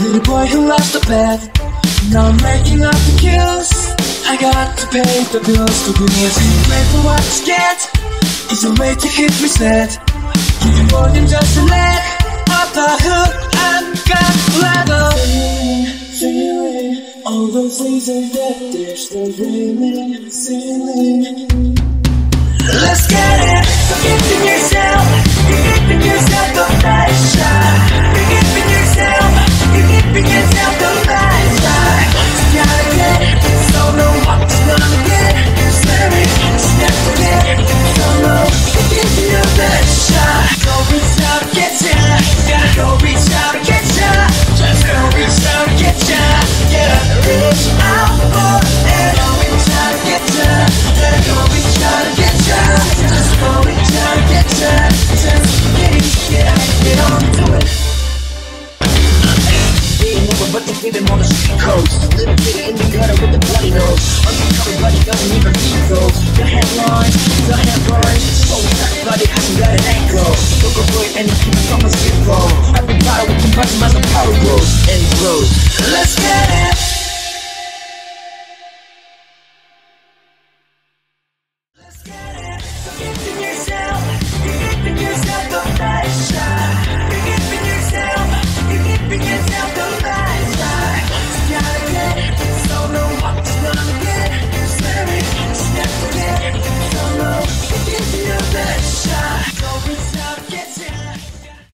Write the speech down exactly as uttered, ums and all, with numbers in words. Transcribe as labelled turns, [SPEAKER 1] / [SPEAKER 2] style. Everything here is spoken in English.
[SPEAKER 1] pretty boy who lost the bet. Now I'm making up the kills. I got to pay the bills to be wait for what you get. It's a way to hit reset. Give you more than just a leg of the hook. I've got level. Feeling, feeling all those reasons that they're still dreaming, sailing. Let's get it. Forgive yourself. Forgive yourself the pressure. Forgive yourself. Forgive yourself the pressure. You gotta get it. Don't know what you're gonna get. Slam it. Step again. Don't know. Forgive your pressure. Go reach out to get ya. Gotta go reach out to get ya. Just go reach out to get ya. Yeah, reach out for it. Go reach out to get ya. Gotta go reach out to get ya. Just go reach out to get ya. Just get it, yeah, get on to it. Ain't over, but they feeling on the street coast. Little kid in the gutter with the bloody nose. Undercover bloody doesn't even read those. The headlines, the headlines. So we got bloody, hasn't got an echo. Look over it and he keeps on the skip roll. Every battle